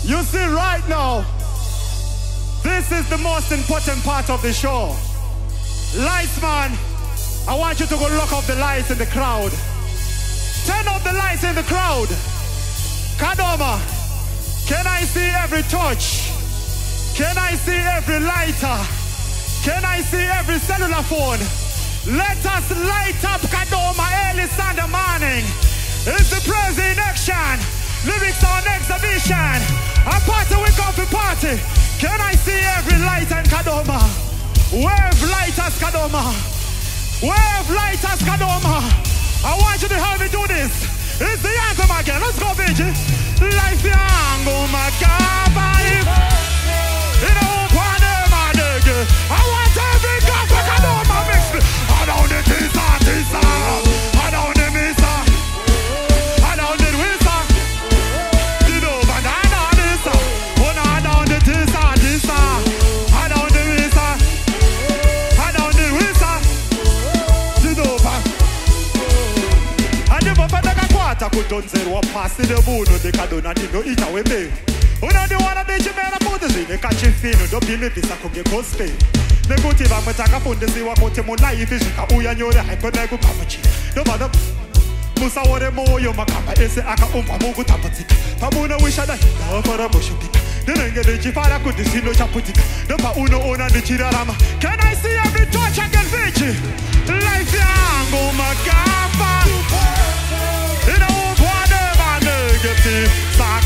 You see right now, this is the most important part of the show. Lights, man. I want you to go lock off the lights in the crowd. Turn off the lights in the crowd. Kadoma, can I see every torch? Can I see every lighter? Can I see every cellular phone? Let us light up Kadoma early Sunday morning. It's the praise in action. Lyrics on exhibition. A party we come to party. Can I see every lighter in Kadoma? Wave lighters Kadoma. Wave lighters Kadoma. I want you to help me do this. It's the anthem again. Let's go, Vinky. Life young, oh my God, I want every God to Kadoma mix me. I don't need tisa, tisa. I don't need misa. I don't need wisa. You know, but I don't need tisa. Oh no, I don't need tisa, tisa. I don't need misa. I don't need wisa. You know, but I never found a quarter could don't say what passed the moon or the Kadona did not eat away me. Una di wana de chimera puto zine kachi fino do bile visa kuge kospe. Neguti va mataka funde siwa kote mona ifishi ka uya nyore haiko negu kamachi. Do bada musa wore moyo makamba ese aka mungu tapatika. Pamuna wisha da fara moshupika. Denenge de chifara kudisino chaputika. Do pa uno ona de chirarama. Can I see every touch again, Vinky? Life yangu makamba. Ina ubwane manegeti.